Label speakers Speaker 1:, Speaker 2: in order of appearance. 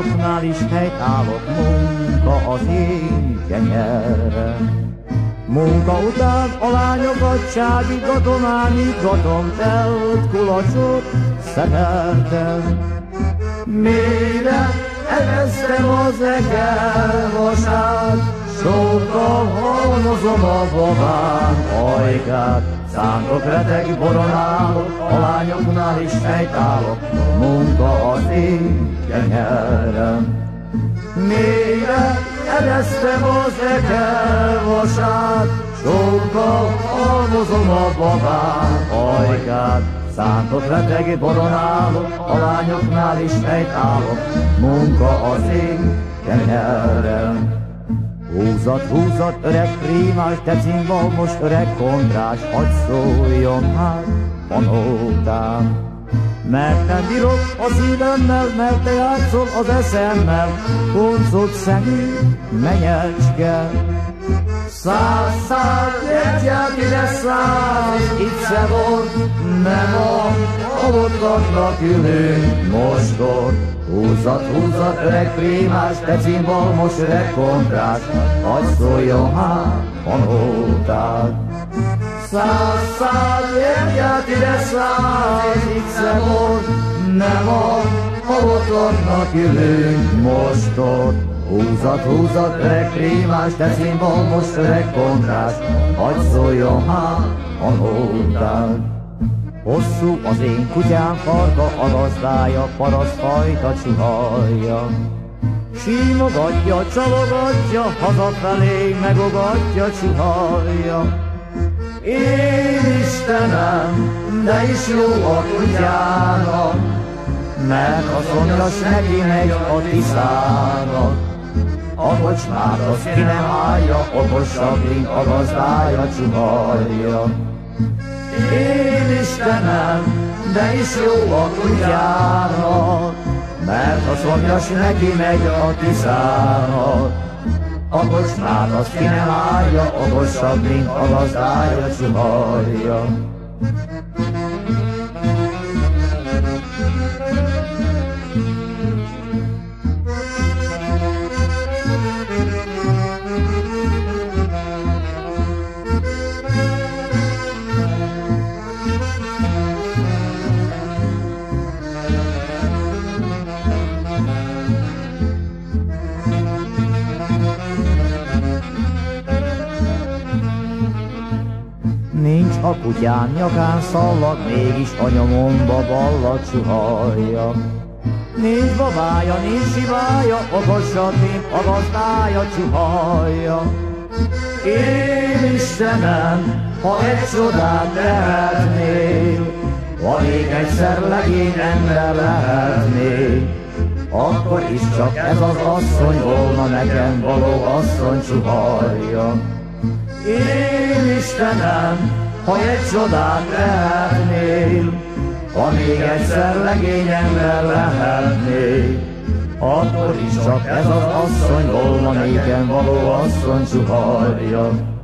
Speaker 1: lányoknál is helytállok, munka az én kenyerem. Munka után a lányokat csábítgatom, ámítgatom, telt kulacsot szekertem. Mélyre eresztem az egervasát, sokkal halmozom a babám ajkát. Szántok reteg boronálok, a lányoknál is helytállok, munka az én kenyerem. Mélyre eresztem az egervasát, sokkal halmozom a babám ajkát. Szántott reteg boronálok, a lányoknál is helytállok, munka az én kenyerem. Húzat, húzat, öreg prímás, te cimbalmos, öreg kondrás, hadd szóljon hát, panótám. Mert nem bírok a szívemmel, mert te játszol az eszemmel, konzott szemű menyecske. Száz, egyet ide száz, itt se volt, nem a halottaknak ülünk mostkor. Húzzat, húzzat, öreg prímás, te cimbalmos, öreg kondrás, hadd szóljon hát, panótád. Száz, egyet ide száz, itt se volt, nem a halottaknak ülünk mostkor. Húzzat, húzzat, öreg prímás, te cimbalmos, öreg kondrás, hadd szóljon hát, panótád. Hosszú az én kutyám farka, a gazdája parasztfajta csuhalja. Símogatja, csalogatja, hazafelé megogatja, csuhalja. Én Istenem, de is jó a kutyának, mert a szomjas neki megy a tiszának. A kocsmát az ki nem állja, okosabb, mint a gazdája, csuhalja. Én Istenem, de is jó a kutyának, mert a szomjas neki megy a tiszának. A kocsmát az ki nem állja, okosabb, mint a gazdája, csuhalja. Nincs a kutyám nyakán szallag, mégis a nyomomba ballag csuhalja. Nincs babája, nincs sibája, okosabb, mint a gazdája, csuhalja. Én Istenem, ha egy csodát lehetnél, ha még egyszer legény ember lehetnél, akkor is csak ez az asszony volna nekem való asszony, csuhalja. Én Istenem, ha egy csodát lehetnél, ha még egyszer legény ember lehetnél, akkor is csak ez az asszony volna nékem való asszony, csuhalja.